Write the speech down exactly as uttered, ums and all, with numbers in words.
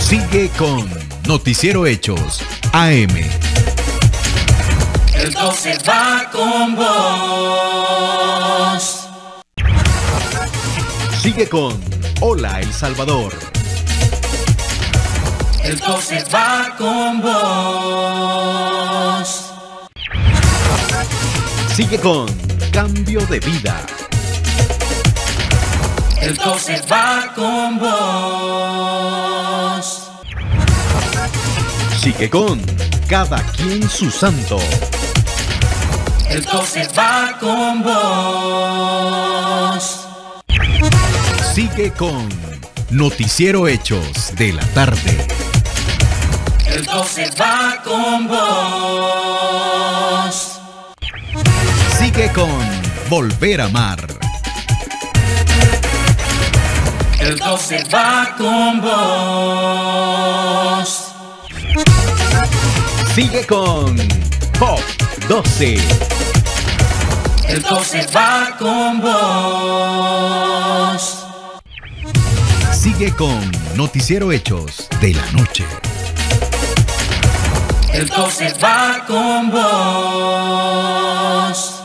Sigue con Noticiero Hechos A M. El doce va con vos. Sigue con Hola El Salvador. El doce va con vos. Sigue con Cambio de Vida. El doce va con vos. Sigue con Cada quien su santo. El doce va con vos. Sigue con Noticiero Hechos de la tarde. El doce va con vos. Sigue con Volver a Amar. El doce va con vos. Sigue con Pop doce. El doce va con vos. Sigue con Noticiero Hechos de la noche. El doce va con vos.